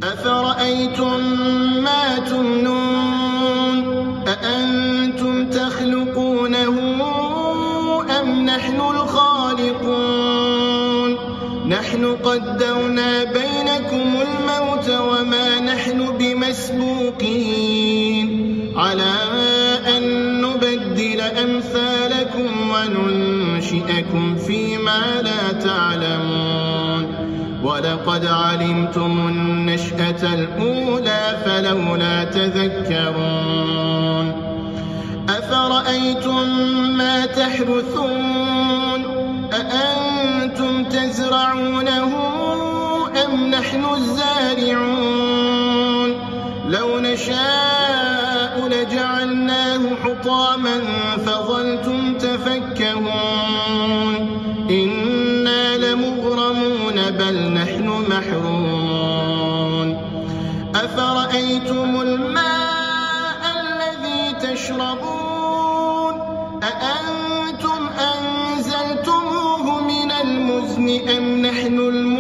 أفرأيتم ما تمنون أأنتم تخلقونه أم نحن الخالقون نحن قدرنا بينكم الموت وما نحن بمسبوقين على أن نبدل أمثالكم وننشئكم فيما لا تعلمون ولقد علمتم النشأة الأولى فلولا تذكرون أفرأيتم ما تحرثون أأنتم تزرعونه أم نحن الزارعون لو نشاء لجعلناه حطاما فظلتم تفكهون إنا لمغرمون بل نحن محرومون أفرأيتم الماء الذي تشربون أأنتم أنزلتموه من المزن أم نحن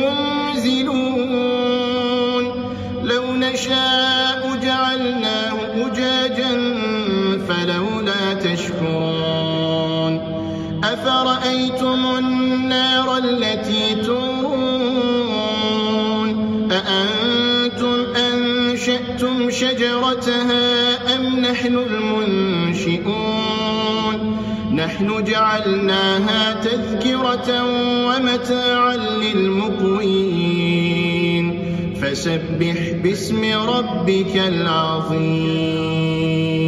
المنزلون لو نشاء جعلناه أجاجا فلولا تشكرون أفرأيتم النار التي تورون أأنتم أنشأتم شجرتها أم نحن المنشئون نحن جعلناها تذكرة ومتاعا للمقوين فسبح باسم ربك العظيم.